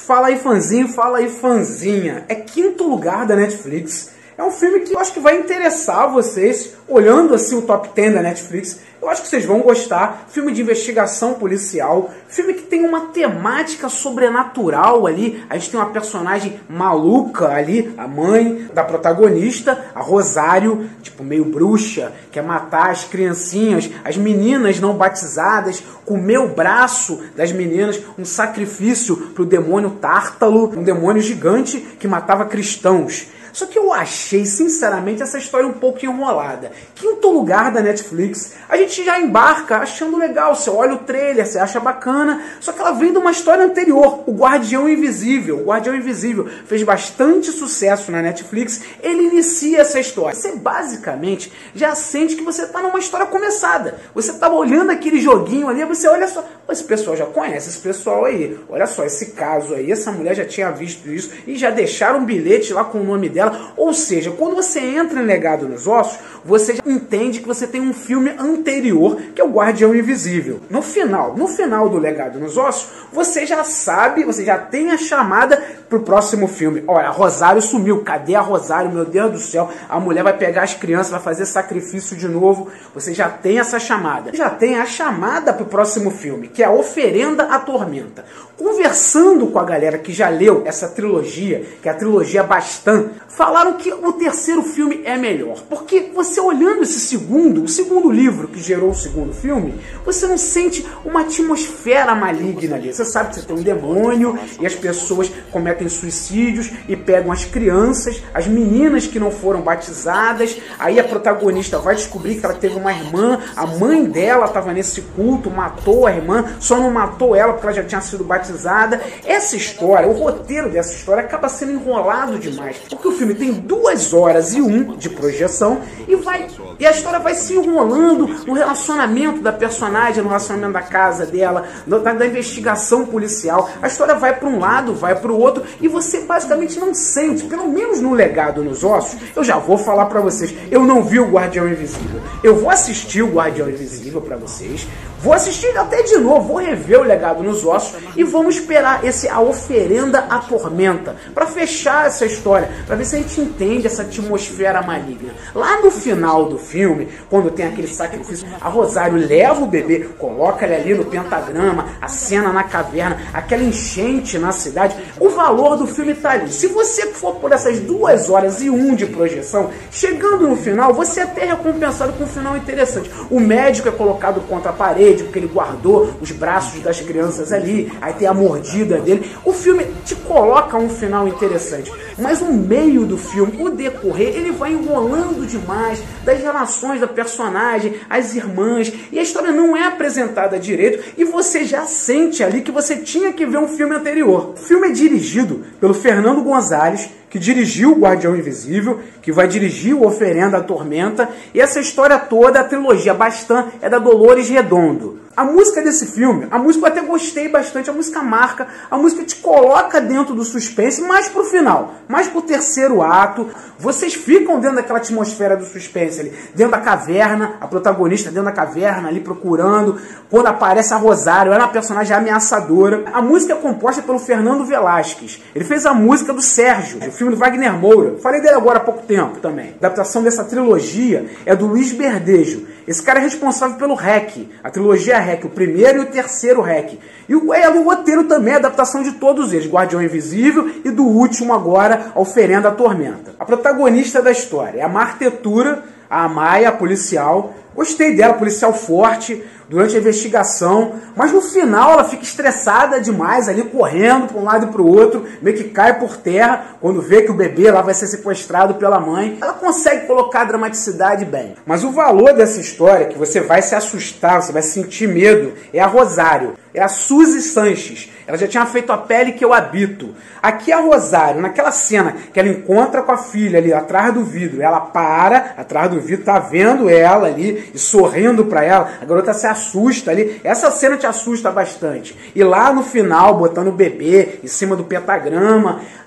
Fala aí, fãzinho, fala aí, fãzinha. É quinto lugar da Netflix. É um filme que eu acho que vai interessar vocês, olhando assim o top 10 da Netflix. Eu acho que vocês vão gostar. Filme de investigação policial. Filme que tem uma temática sobrenatural ali. A gente tem uma personagem maluca ali, a mãe da protagonista, a Rosário, tipo meio bruxa, quer matar as criancinhas, as meninas não batizadas, comer o braço das meninas, um sacrifício pro demônio Tártalo, um demônio gigante que matava cristãos. Só que eu achei, sinceramente, essa história um pouco enrolada. Quinto lugar da Netflix, a gente já embarca achando legal. Você olha o trailer, você acha bacana, só que ela vem de uma história anterior, O Guardião Invisível. O Guardião Invisível fez bastante sucesso na Netflix, ele inicia essa história. Você basicamente já sente que você está numa história começada. Você estava olhando aquele joguinho ali, você olha só, esse pessoal já conhece esse pessoal aí. Olha só, esse caso aí, essa mulher já tinha visto isso e já deixaram um bilhete lá com o nome dela. Ou seja, quando você entra em Legado nos Ossos, você já entende que você tem um filme anterior, que é o Guardião Invisível. No final do Legado nos Ossos, você já sabe, você já tem a chamada pro próximo filme. Olha, a Rosário sumiu. Cadê a Rosário? Meu Deus do céu. A mulher vai pegar as crianças, vai fazer sacrifício de novo. Você já tem essa chamada. Já tem a chamada pro próximo filme, que é a Oferenda à Tormenta. Conversando com a galera que já leu essa trilogia, que é a trilogia Bastan, falaram que o terceiro filme é melhor. Porque você olhando esse o segundo livro que gerou o segundo filme, você não sente uma atmosfera maligna ali. Você sabe que você tem um demônio e as pessoas cometem suicídios e pegam as crianças, as meninas que não foram batizadas. Aí a protagonista vai descobrir que ela teve uma irmã, a mãe dela estava nesse culto, matou a irmã, só não matou ela porque ela já tinha sido batizada. Essa história, o roteiro dessa história acaba sendo enrolado demais, porque o filme tem 2 horas e 1 de projeção e a história vai se enrolando no relacionamento da personagem, no relacionamento da casa dela, da investigação policial. A história vai para um lado, vai para o outro e você basicamente não sente, pelo menos no Legado nos Ossos. Eu já vou falar para vocês, eu não vi o Guardião Invisível. Eu vou assistir o Guardião Invisível para vocês, vou assistir até de novo, vou rever o Legado nos Ossos e vamos esperar a Oferenda à Tormenta para fechar essa história, para ver se a gente entende essa atmosfera maligna. Lá no final do filme, quando tem aquele sacrifício, a Rosário leva o bebê, coloca ele ali no pentagrama, a cena na caverna, aquela enchente na cidade. O valor do filme está ali. Se você for por essas 2 horas e 1 de projeção, chegando no final, você é até recompensado com um final interessante. O médico é colocado contra a parede, porque ele guardou os braços das crianças ali, aí tem a mordida dele. O filme te coloca um final interessante, mas no meio do filme, o decorrer, ele vai enrolando demais das relações da personagem, as irmãs, e a história não é apresentada direito e você já sente ali que você tinha que ver um filme anterior. O filme é dirigido pelo Fernando Gonzalez, que dirigiu o Guardião Invisível, que vai dirigir o Oferenda à Tormenta, e essa história toda, a trilogia Bastan, é da Dolores Redondo. A música desse filme, a música eu até gostei bastante, a música marca, a música te coloca dentro do suspense, mais pro final, mais pro terceiro ato, vocês ficam dentro daquela atmosfera do suspense ali, dentro da caverna, a protagonista dentro da caverna ali procurando, quando aparece a Rosário, ela é uma personagem ameaçadora. A música é composta pelo Fernando Velasquez, ele fez a música do Sérgio, o filme do Wagner Moura, falei dele agora há pouco tempo também. A adaptação dessa trilogia é do Luiz Berdejo, esse cara é responsável pelo REC, a trilogia REC, o primeiro e o terceiro REC. E o roteiro também é a adaptação de todos eles, Guardião Invisível e do último agora, a Oferenda à Tormenta. A protagonista da história é a Martetura, a Maia, a policial. Gostei dela, policial forte, durante a investigação, mas no final ela fica estressada demais ali, correndo para um lado e para o outro, meio que cai por terra, quando vê que o bebê lá vai ser sequestrado pela mãe. Ela consegue colocar a dramaticidade bem. Mas o valor dessa história, que você vai se assustar, você vai sentir medo, é a Rosário. É a Suzy Sanches. Ela já tinha feito A Pele que Eu Habito. Aqui a Rosário, naquela cena que ela encontra com a filha ali atrás do vidro, ela para atrás do vidro, tá vendo ela ali e sorrindo para ela, a garota se assusta ali. Essa cena te assusta bastante. E lá no final, botando o bebê em cima do pentagrama,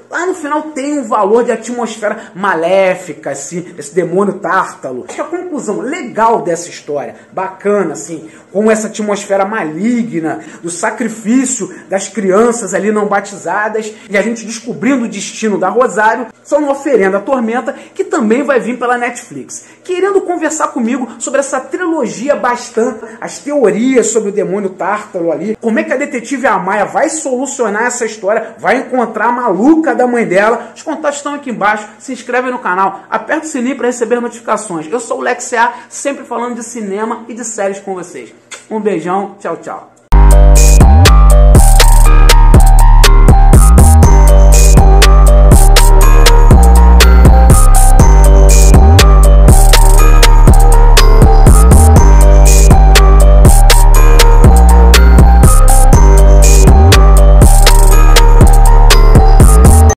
lá no final tem um valor de atmosfera maléfica, assim, esse demônio Tártalo. Acho que a conclusão legal dessa história, bacana, assim, com essa atmosfera maligna, do sacrifício das crianças ali não batizadas, e a gente descobrindo o destino da Rosário, só uma oferenda à Tormenta, que também vai vir pela Netflix. Querendo conversar comigo sobre essa trilogia bastante, as teorias sobre o demônio Tártalo ali, como é que a detetive Amaya vai solucionar essa história, vai encontrar a maluca da mãe dela. Os contatos estão aqui embaixo. Se inscreve no canal, aperta o sininho para receber notificações. Eu sou o Lex A, sempre falando de cinema e de séries com vocês. Um beijão, tchau, tchau.